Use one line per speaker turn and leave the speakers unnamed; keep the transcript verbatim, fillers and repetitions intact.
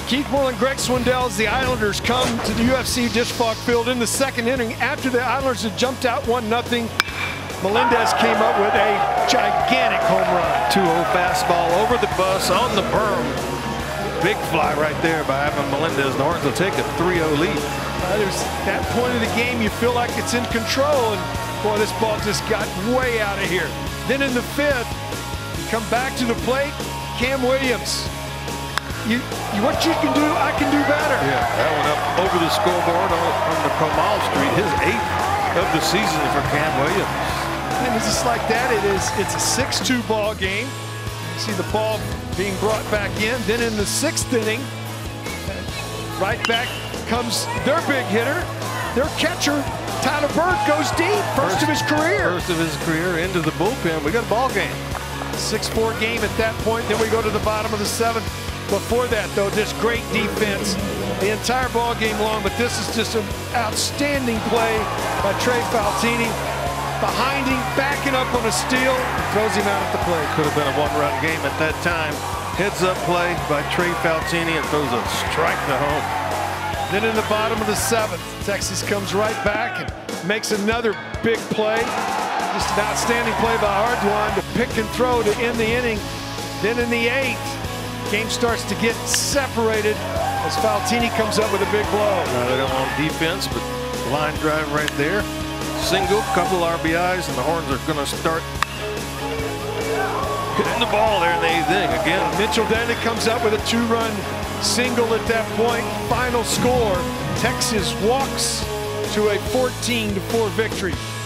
Keith Moore and Greg Swindell as the Islanders come to the U F C Disch Falk Field in the second inning after the Islanders had jumped out one nothing. Melendez came up with a gigantic home run.
two oh fastball over the bus on the berm. Big fly right there by Ivan Melendez. The Hornets will take a three oh lead.
Uh, there's that point of the game you feel like it's in control, and boy, this ball just got way out of here. Then in the fifth, you come back to the plate, Cam Williams. You, you, what you can do, I can do better.
Yeah, that one up over the scoreboard on, on the Comal Street. His eighth of the season for Cam Williams.
And it's just like that. It is. It's a six two ball game. You see the ball being brought back in. Then in the sixth inning, right back comes their big hitter, their catcher. Tyler Bird goes deep, first, first of his career.
First of his career into the bullpen. We got a ball game.
six four game at that point. Then we go to the bottom of the seventh. Before that, though, just great defense the entire ball game long. But this is just an outstanding play by Trey Faltini. Behind him, backing up on a steal, throws him out at the plate.
Could have been a one-run game at that time. Heads-up play by Trey Faltini and throws a strike to home.
Then in the bottom of the seventh, Texas comes right back and makes another big play. Just an outstanding play by Ardoin to pick and throw to end the inning. Then in the eighth, game starts to get separated as Faltini comes up with a big blow.
Now they don't want defense, but line drive right there. Single, couple R B Is, and the Horns are going to start hitting the ball there in the eighth inning again.
Mitchell Denton comes up with a two-run single at that point. Final score, Texas walks to a fourteen to four victory.